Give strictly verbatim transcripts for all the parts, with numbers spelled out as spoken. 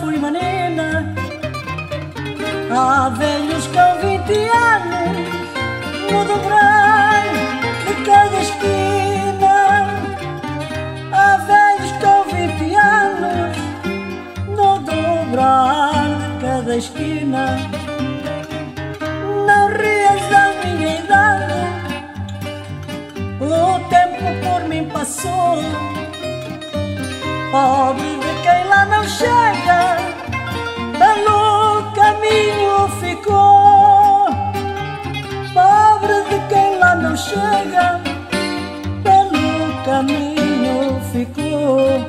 fui menina. Há velhos com vinte anos no dobrar de cada esquina. Há velhos com vinte anos no dobrar de cada esquina. Não rias da minha idade, o tempo por mim passou. Pobre de quem lá não chega, pelo caminho ficou. Pobre de quem lá não chega, pelo caminho ficou.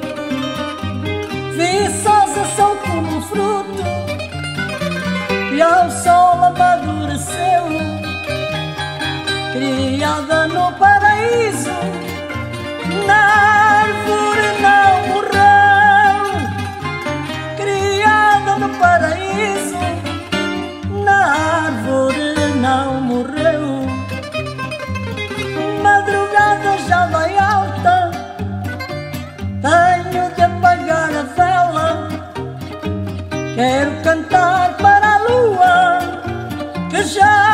Viçosa sou como um fruto e ao sol amadureceu. Criada no paraíso, na árvore não morreu. Criada no paraíso, na árvore não morreu. Madrugada já vai alta, tenho de apagar a vela. Quero cantar para a lua que já